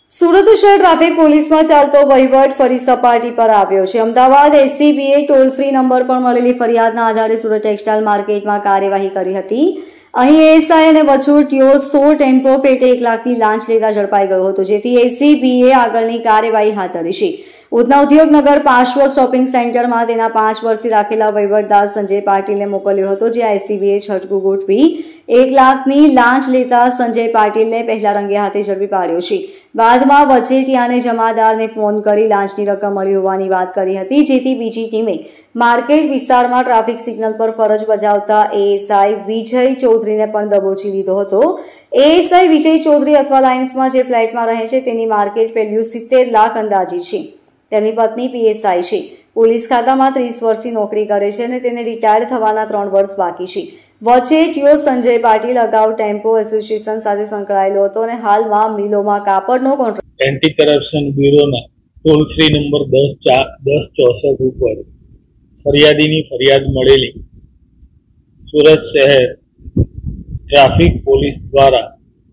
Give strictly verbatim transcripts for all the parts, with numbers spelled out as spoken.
સુરત શહેર ટ્રાફિક પોલીસમાં ચાલતો વહીવટ ફરી સપાટી પર આવ્યો છે. અમદાવાદ એસીબીએ ટોલ ફ્રી નંબર પર મળેલી ફરિયાદના આધારે સુરત ટેક્સટાઇલ માર્કેટમાં કાર્યવાહી કરી હતી. અહીં એએસઆઈ અને વચોટિયો સો ટેમ્પો પેટે એક લાખની લાંચ લેતા ઝડપાઈ ગયો હતો, જેથી એસીબીએ આગળની કાર્યવાહી હાથ ધરી છે. ઉધના ઉદ્યોગનગર પાર્શ્વ શોપિંગ સેન્ટરમાં તેના પાંચ વર્ષથી રાખેલા વહીવટદાર સંજય પાટીલને મોકલ્યો હતો, જ્યાં એસીબીએ છટકું ગોઠવી એક લાખની લાંચ લેતા સંજય પાટીલને પહેલા રંગે હાથે ઝડપી પાડ્યો છે. બાદમાં વચેટિયાને જમાદારને ફોન કરી લાંચની રકમ મળી હોવાની વાત કરી હતી, જેથી બીજી ટીમે માર્કેટ વિસ્તારમાં ટ્રાફિક સિગ્નલ પર ફરજ બજાવતા એએસઆઈ વિજય ચૌધરીને પણ દબોચી લીધો હતો. એએસઆઈ વિજય ચૌધરી અથવા લાઇન્સમાં જે ફ્લેટમાં રહે છે તેની માર્કેટ વેલ્યુ સિત્તેર લાખ અંદાજી છે. તેમની પત્ની પીએસઆઈ છે. પોલીસ ખાતામાં ત્રીસ વર્ષથી નોકરી કરે છે અને તેને રિટાયર થવાના ત્રણ વર્ષ બાકી છે. વચેટિયો સંજય પાટીલ અગાઉ ટેમ્પો એસોસિએશન સાથે સંકળાયેલો હતો અને હાલમાં મિલોમાં કાપડનો કોન્ટ્રાક્ટ. એન્ટી કરપ્શન બ્યુરોના ટોલ ફ્રી નંબર દસ ચાર દસ ચોસઠ ઉપર ફરિયાદીની ફરિયાદ મળેલી સુરત શહેર ટ્રાફિક પોલીસ દ્વારા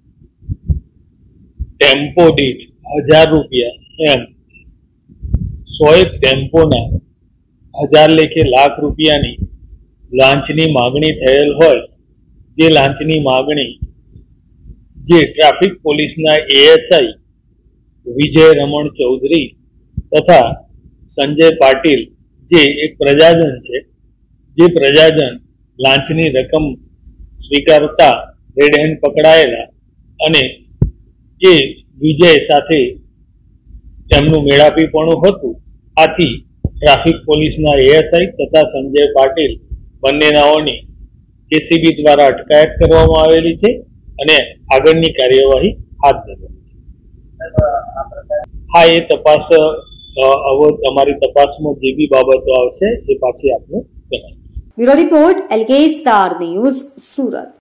ટેમ્પો દીઠ હજાર રૂપિયા એમ સો એક ટેમ્પોના હજાર લેખે લાખ રૂપિયાની લાંચની માગણી થયેલ હોય, જે લાંચની માગણી જે ટ્રાફિક પોલીસના એએસઆઈ વિજય રમણ ચૌધરી તથા સંજય પાટીલ જે એક પ્રજાજન છે, જે પ્રજાજન લાંચની રકમ સ્વીકારતા રેડ હેન્ડ પકડાયેલા અને એ વિજય સાથે તેમનું મેળાપીપણું હતું. આથી ટ્રાફિક પોલીસના એએસઆઈ તથા સંજય પાટીલ બંનેનાઓની એસીબી દ્વારા અટકાયત કરવામાં આવેલી છે અને આગળની કાર્યવાહી હાથ ધરેલી છે. હા, એ તપાસ હવે તમારી તપાસમાં જે બી બાબતો આવશે એ પાછી આપણે જણાવીશું. Bureau report L K star news, Surat.